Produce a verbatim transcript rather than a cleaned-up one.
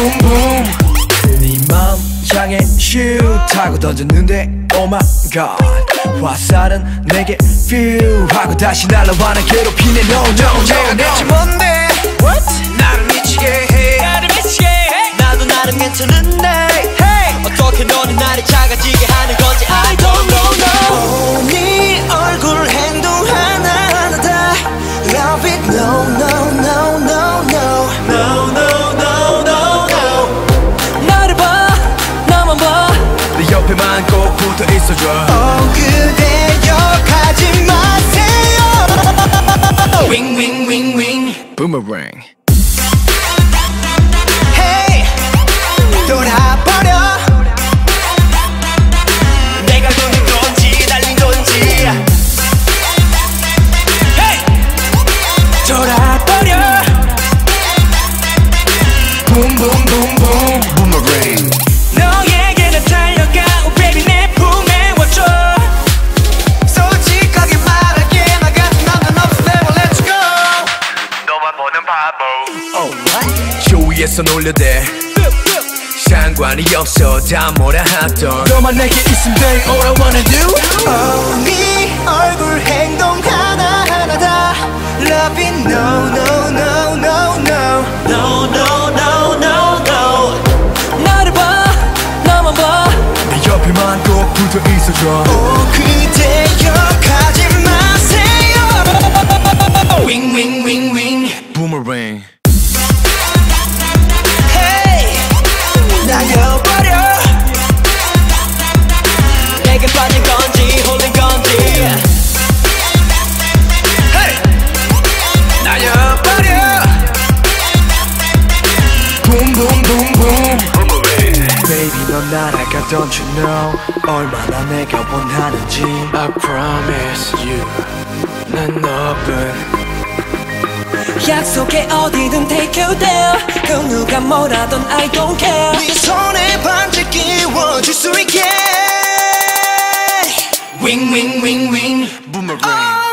붐붐붐붐 네 맘 향해 슛 하고 던졌는데 Oh my god 화살은 내게 feel 하고 다시 날아와 날 괴롭히네 No no no 내가 대체 뭔데 What? 나를 미치게 해 나를 미치게 해 나도 나름 괜찮은데 Hey 어떻게 너는 나를 작아지게 하는 건지 I don't know no 네 얼굴 행동 하나하나 다 Love it no no no no no No no no no no 나를 봐 나만 봐내 옆에만 꼭 붙어 있어줘 Oh 그대 욕하지 마세요 Wing wing wing wing Boomerang Hey 돌아버려 내가 도는 건지 달린 건지 Hey 돌아버려 Boom boom boom boom Boomerang 너에게 난 달려가 Oh baby 내 품에 와줘 솔직하게 말할게 나 같은 남자는 없어 never let you go 너만 보는 바보 Oh what? 조위에서 놀려대 상관이 없어 다 뭐라 하던 너만 내게 있으면 돼 All I wanna do Oh 네 얼굴 행동 하나하나 다 Love it no no no no no No no no no no 나를 봐 나만 봐내 옆에만 꼭 붙어 있어줘 Oh 그대 욕하지 마세요 Wing wing wing wing Boomerang Hey 날려버려 내게 빠진 건지 홀린 건지 Hey 날려버려 Boom boom boom boom Baby 넌 날아가 don't you know 얼마나 내가 원하는지 I promise you 난 너뿐 약속해 어디든 take you there 그 누가 뭐라던 I don't care 네 손에 반짝 끼워줄 수 있게 Wing wing wing wing Boomerang